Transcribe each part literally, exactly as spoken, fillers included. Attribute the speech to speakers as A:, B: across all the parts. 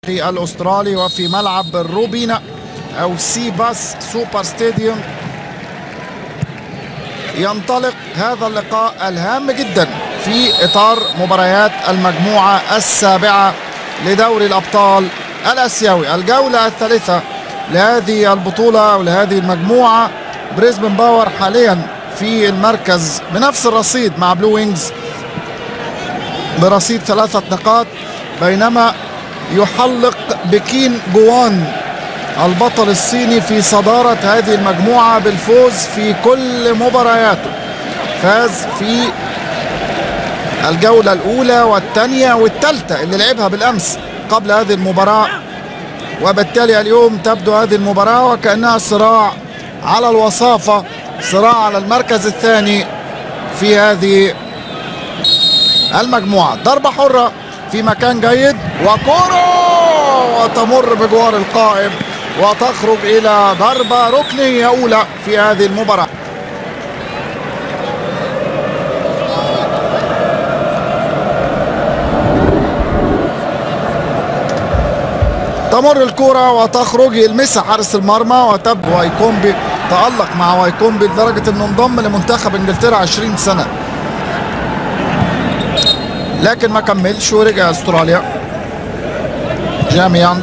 A: الأسترالي وفي ملعب الروبينا أو سي باس سوبر ستاديوم. ينطلق هذا اللقاء الهام جدا في إطار مباريات المجموعة السابعة لدوري الأبطال الآسيوي، الجولة الثالثة لهذه البطولة ولهذه المجموعة. بريسبن باور حاليا في المركز بنفس الرصيد مع بلو وينجز برصيد ثلاثة نقاط، بينما يحلق بكين جوان البطل الصيني في صدارة هذه المجموعة بالفوز في كل مبارياته. فاز في الجولة الأولى والثانية والثالثة اللي لعبها بالأمس قبل هذه المباراة، وبالتالي اليوم تبدو هذه المباراة وكأنها صراع على الوصافة، صراع على المركز الثاني في هذه المجموعة. ضربة حرة في مكان جيد وكرة وتمر بجوار القائم وتخرج إلى ضربة ركنية أولى في هذه المباراة. تمر الكرة وتخرج، يلمسها حارس المرمى وتبدو وايكومبي تألق مع وايكومبي لدرجة انه انضم لمنتخب انجلترا عشرين سنة، لكن ما كملش ورجع استراليا. جامي يانغ،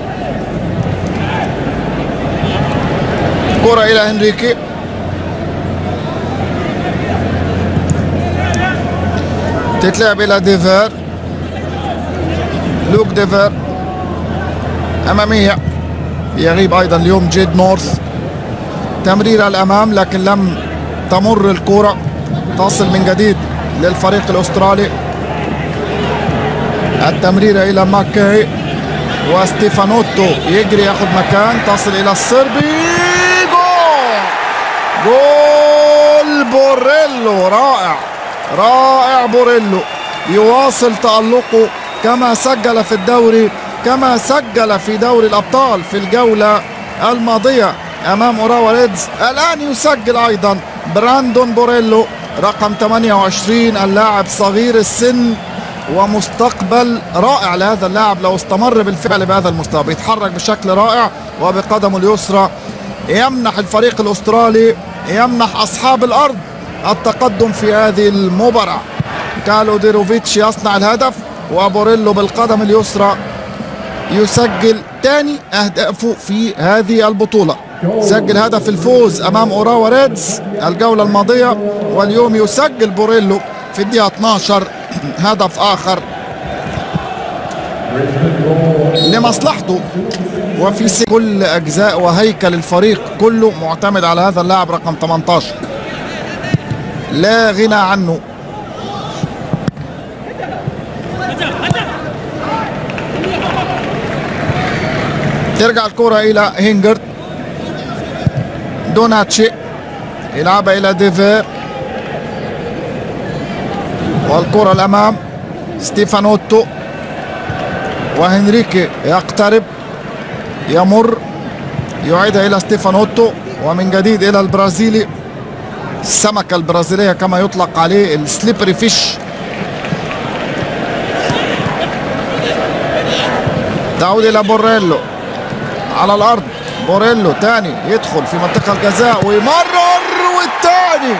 A: كرة الى هنريكي، تتلعب الى ديفير، لوك ديفير امامية، يغيب ايضا اليوم جيد نورث. تمريرة الامام لكن لم تمر الكرة، تصل من جديد للفريق الاسترالي. التمريرة الى ماكاي وستيفانوتو يجري ياخذ مكان، تصل الى الصربي، جول جول بوريلو. رائع رائع بوريلو، يواصل تألقه كما سجل في الدوري، كما سجل في دوري الأبطال في الجولة الماضية أمام أوراوا ريدز. الآن يسجل أيضا براندون بوريلو رقم ثمانية وعشرين، اللاعب صغير السن ومستقبل رائع لهذا اللاعب لو استمر بالفعل بهذا المستوى. بيتحرك بشكل رائع وبقدمه اليسرى يمنح الفريق الأسترالي، يمنح أصحاب الأرض التقدم في هذه المباراة. كالو ديروفيتش يصنع الهدف وبوريلو بالقدم اليسرى يسجل ثاني أهدافه في هذه البطولة. سجل هدف الفوز أمام أوراوا ريدز الجولة الماضية، واليوم يسجل بوريلو في الدقيقة اثناشر هدف آخر لمصلحته وفي كل أجزاء وهيكل الفريق كله معتمد على هذا اللاعب رقم ثمانية عشر، لا غنى عنه. ترجع الكرة إلى هينجرت، دوناتشي يلعبها إلى ديفير والكرة الأمام. ستيفانوتو وهنريكي يقترب، يمر، يعيدها إلى ستيفانوتو ومن جديد إلى البرازيلي، السمكة البرازيلية كما يطلق عليه، السليبري فيش. تعود إلى بوريلو على الارض، بوريلو تاني يدخل في منطقة الجزاء ويمرر، والتاني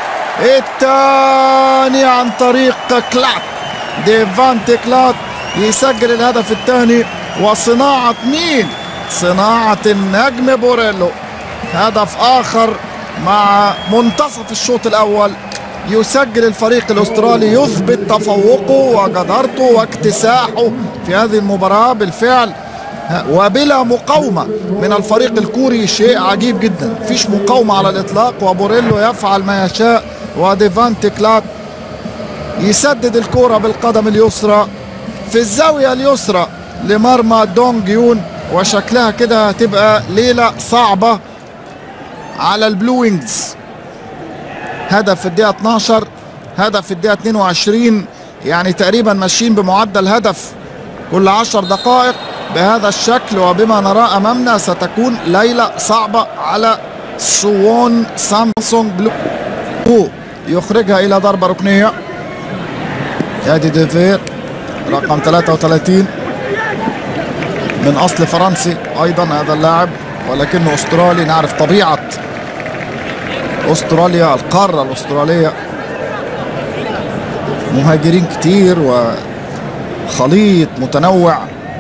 A: التاني عن طريق كلات، ديفانتي كلات يسجل الهدف الثاني. وصناعة مين؟ صناعة النجم بوريلو. هدف اخر مع منتصف الشوط الاول يسجل الفريق الاسترالي، يثبت تفوقه وجدارته واكتساحه في هذه المباراة بالفعل وبلا مقاومة من الفريق الكوري. شيء عجيب جدا، مفيش مقاومة على الإطلاق، وبوريلو يفعل ما يشاء. وديفانتي كلات يسدد الكرة بالقدم اليسرى في الزاوية اليسرى لمرمى دونج يون، وشكلها كده هتبقى ليلة صعبة على البلو وينجز. هدف في الدقيقة اثناشر، هدف في الدقيقة اثنين وعشرين، يعني تقريبا ماشيين بمعدل هدف كل عشر دقائق. بهذا الشكل وبما نراه امامنا ستكون ليله صعبه على سوون سامسونج بلو. يخرجها الى ضربه ركنيه. ادي ديفير رقم ثلاثة وثلاثين من اصل فرنسي ايضا هذا اللاعب، ولكنه استرالي. نعرف طبيعة استراليا، القارة الاسترالية مهاجرين كتير وخليط متنوع.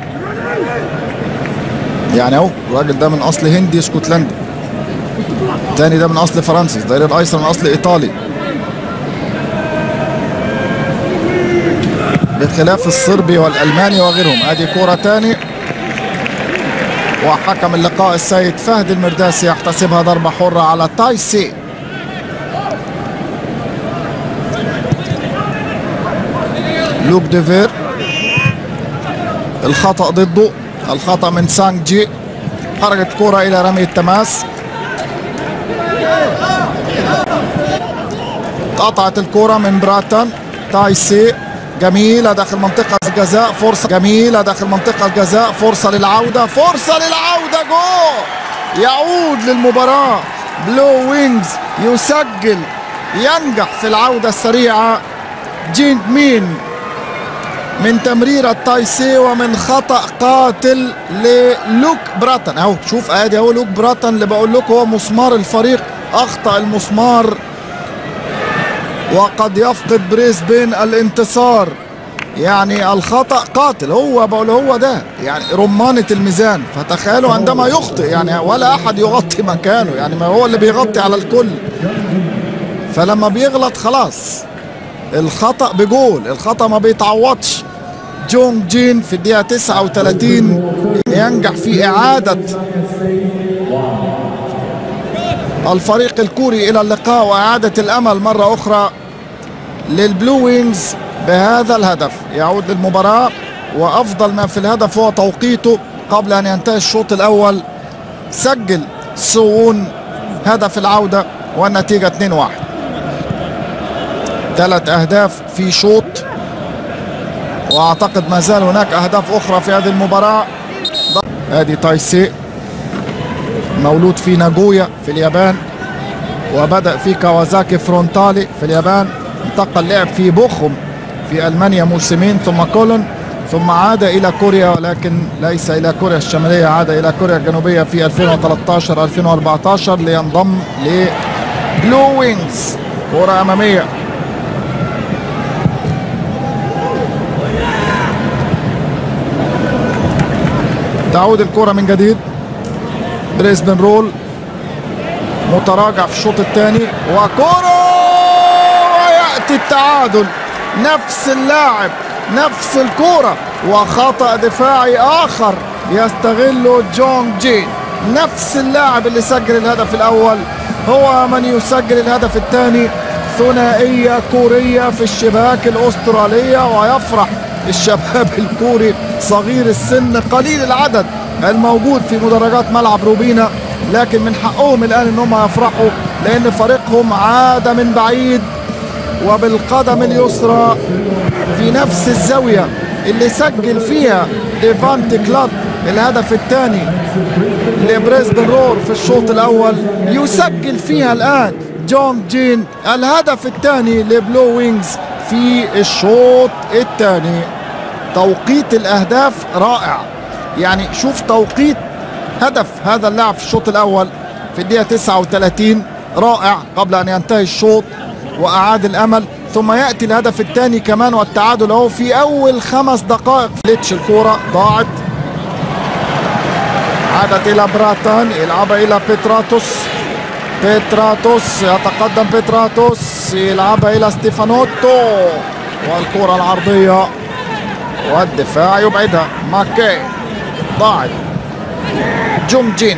A: يعني اهو الراجل ده من اصل هندي اسكتلندي، الثاني ده من اصل فرنسي، الظهير الايسر من اصل ايطالي، بخلاف الصربي والالماني وغيرهم. ادي كرة تاني، وحكم اللقاء السيد فهد المرداسي يحتسبها ضربة حرة على تايسي. لوك ديفير الخطأ ضده، الخطأ من سانج جي. خرجت كرة إلى رمي التماس، قطعت الكرة من براتون. تايسي جميلة داخل منطقة الجزاء، فرصة جميلة داخل منطقة الجزاء، فرصة للعودة، فرصة للعودة، جول يعود للمباراة. بلو وينجز يسجل، ينجح في العودة السريعة. جين مين من تمريرة تايسي ومن خطأ قاتل للوك براتون. اهو شوف ادي اهو لوك براتون اللي بقول لكم هو مسمار الفريق، اخطأ المسمار وقد يفقد بريسبين الانتصار. يعني الخطأ قاتل، هو بقول هو ده يعني رمانة الميزان. فتخيلوا عندما يخطئ يعني ولا احد يغطي مكانه، يعني ما هو اللي بيغطي على الكل، فلما بيغلط خلاص الخطأ بجول، الخطأ ما بيتعوضش. جونج جين في الدقيقة تسعة وثلاثين ينجح في إعادة الفريق الكوري إلى اللقاء وإعادة الأمل مرة أخرى للبلو وينجز بهذا الهدف. يعود للمباراة، وأفضل ما في الهدف هو توقيته قبل أن ينتهي الشوط الأول. سجل سوون هدف العودة والنتيجة اثنين واحد. ثلاث أهداف في شوط، وأعتقد ما زال هناك أهداف أخرى في هذه المباراة. هذه تايسي مولود في ناغويا في اليابان، وبدأ في كاوازاكي فرونتالي في اليابان، انتقل لعب في بوخم في ألمانيا موسمين، ثم كولون، ثم عاد إلى كوريا، ولكن ليس إلى كوريا الشمالية، عاد إلى كوريا الجنوبية في ألفين وثلاثة عشر ألفين وأربعة عشر لينضم لبلو وينجز. كرة أمامية، تعود الكرة من جديد. بريسبن رول متراجع في الشوط الثاني، وكرة ويأتي التعادل. نفس اللاعب نفس الكرة، وخطأ دفاعي آخر يستغله جونج جين. نفس اللاعب اللي سجل الهدف الأول هو من يسجل الهدف الثاني. ثنائية كورية في الشباك الأسترالية، ويفرح الشباب الكوري صغير السن قليل العدد الموجود في مدرجات ملعب روبينا، لكن من حقهم الآن انهم يفرحوا لأن فريقهم عاد من بعيد وبالقدم اليسرى في نفس الزاوية اللي سجل فيها ديفانتي كلاد الهدف الثاني لبريسبن رول في الشوط الأول، يسجل فيها الآن جونج جين الهدف الثاني لبلو وينجز في الشوط الثاني. توقيت الأهداف رائع، يعني شوف توقيت هدف هذا اللاعب في الشوط الأول في الدقيقة تسعة وثلاثين رائع قبل أن ينتهي الشوط وأعاد الأمل، ثم يأتي الهدف الثاني كمان والتعادل اهو في أول خمس دقائق. فليتش الكورة ضاعت، عادت إلى براتون، يلعبها إلى بيتراتوس. بيتراتوس يتقدم، بيتراتوس يلعبها إلى ستيفانوتو، والكرة العرضية والدفاع يبعدها. ماكي ضاعت. جونج جين،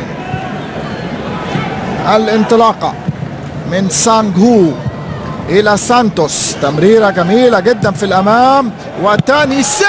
A: الانطلاقة من سانغ هو إلى سانتوس، تمريرة جميلة جدا في الأمام، وتاني سي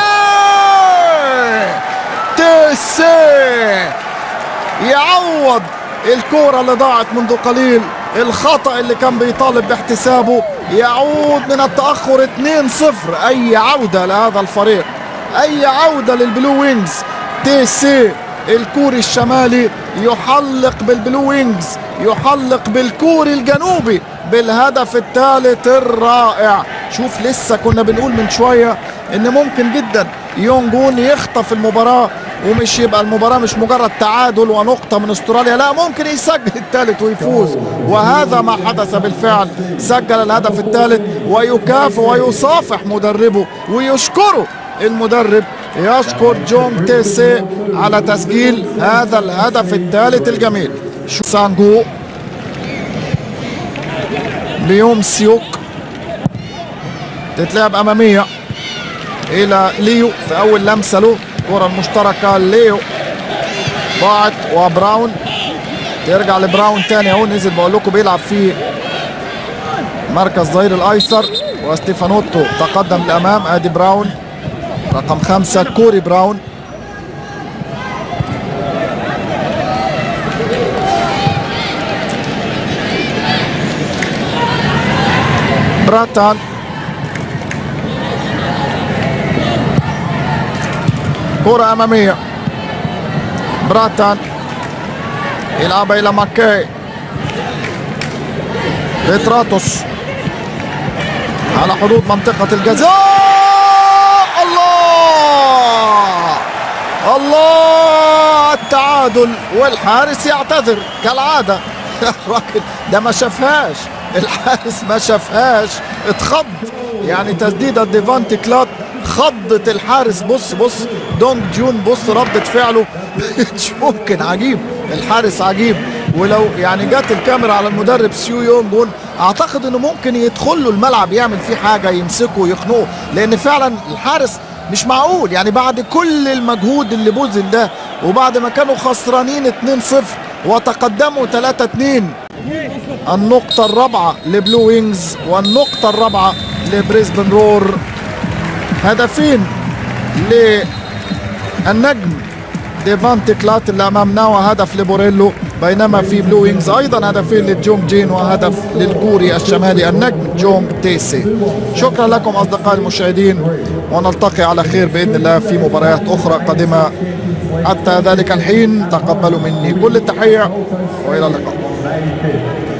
A: تيسي يعوض الكرة اللي ضاعت منذ قليل، الخطأ اللي كان بيطالب باحتسابه. يعود من التأخر اثنين صفر. أي عودة لهذا الفريق، أي عودة للبلو وينجز. تيسي الكوري الشمالي يحلق بالبلو وينجز، يحلق بالكوري الجنوبي بالهدف الثالث الرائع. شوف لسه كنا بنقول من شوية ان ممكن جدا يونجون يخطف المباراة، ومش يبقى المباراة مش مجرد تعادل ونقطة من استراليا، لا ممكن يسجل الثالث ويفوز، وهذا ما حدث بالفعل. سجل الهدف الثالث ويكافئ ويصافح مدربه ويشكره المدرب، يشكر جونج تيسي على تسجيل هذا الهدف الثالث الجميل. سانجو ليوم سيوك تتلعب اماميه الى ليو في اول لمسه له، الكره المشتركه ليو ضاعت وبراون ترجع لبراون تاني اهو، نزل بقول لكم بيلعب في مركز ظهير الايسر، وستيفانوتو تقدم للامام. ادي براون رقم خمسة كوري براون. براتان كرة أمامية، براتان يلعبها إلى ماكاي، بيتراتوس على حدود منطقة الجزاء. الله الله التعادل، والحارس يعتذر كالعادة. الراجل ده ما شافهاش، الحارس ما شافهاش، اتخض. يعني تسديدة ديفانتي كلات خضت الحارس. بص بص دونج جون، بص ردة فعله مش ممكن، عجيب الحارس عجيب. ولو يعني جت الكاميرا على المدرب سيو يونج جون، اعتقد انه ممكن يدخل له الملعب يعمل فيه حاجه، يمسكه ويخنقه، لان فعلا الحارس مش معقول. يعني بعد كل المجهود اللي بذل ده، وبعد ما كانوا خسرانين اتنين صفر وتقدموا ثلاثة اتنين، النقطة الرابعة لبلو وينجز والنقطة الرابعة لبريسبن رور. هدفين للنجم ديفانتي كلات اللي امامنا، وهدف لبوريلو، بينما في بلو وينجز ايضا هدفين لجونج جين وهدف للكوري الشمالي النجم جونج تيسي. شكرا لكم اصدقائي المشاهدين، ونلتقي على خير باذن الله في مباريات اخرى قادمه. حتى ذلك الحين تقبلوا مني كل التحيه والى اللقاء.